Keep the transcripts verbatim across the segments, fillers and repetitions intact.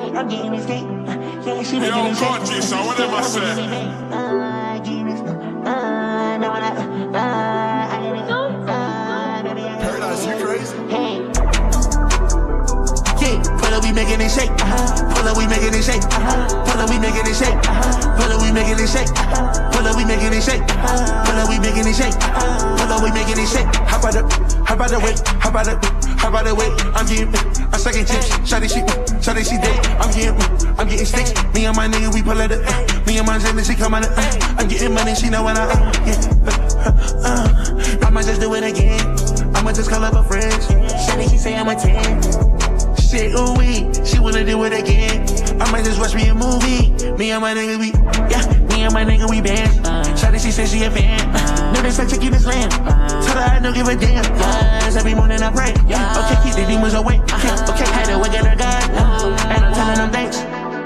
I'm getting this cake. Yeah, she making me shake. Yo, so what am I saying? Uh, getting this. Uh, no, I, uh, I get it. Uh, baby, I Paradise, you crazy? Hey. Yeah, pull up, we making it shake. Uh-huh. Pull up, we making it shake. Uh-huh. Pull up, we making it shake. Uh-huh. Pull up, we making it shake. Uh-huh. Pull up, we making it shake. Uh-huh. Pull up, we making it shake. Uh-huh. Pull up, we making it shake. How about the, how about the weight? How about the, how about the weight? I'm getting, I'm sucking chips. Shawty she, shawty she dead. I'm getting, I'm getting sticks. Me and my nigga, we pull out the, uh, me and my nigga, she come on the, uh, I'm getting money, she know when I, uh, yeah. Uh, uh, I might just do it again. I'ma just call up her friends. Shawty, she say I'm a ten. Shit, ooh wee, she wanna do it again. I might just watch me a movie. Me and my nigga, we, yeah, me and my nigga, we band. Uh, Shawty, she said she a fan. Uh, no, they say check this land. Uh, Told her I don't give a damn. Uh, every morning I pray. Yeah, okay, keep the demons away. Okay, okay, had to work at her God. Uh, and I'm telling them thanks.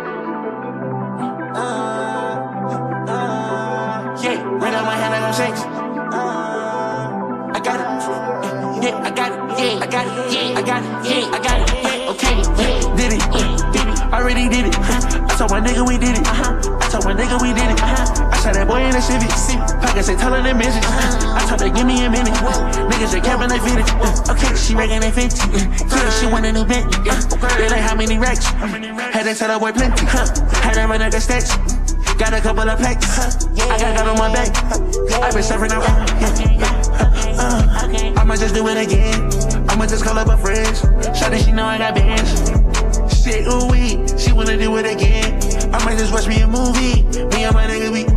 Yeah, right out my hand like I'm shakes. I got it. Yeah, I got it. Yeah, I got it. Yeah, I got it. Yeah, I got it. Yeah, okay, yeah, did it. Yeah, did it. Already did it. I told my nigga we did it. I told my nigga we did it. I shot that boy in the Civic. Pockets say tell her them bitches. I told her give me a minute. Niggas they capping they fitted. Okay, she reckon they fifty. Yeah, she want a new Bentley. They like how many racks? Had to tell that boy plenty. Had to run out the stacks. Got a couple of packs. I got got on my back. I been suffering out. Uh, I'ma just do it again. I'ma just call up her friends. Shawty, she know I got bands. Shit, ooh wee, she wanna do it again. I might just watch me a movie. Me and my nigga, we,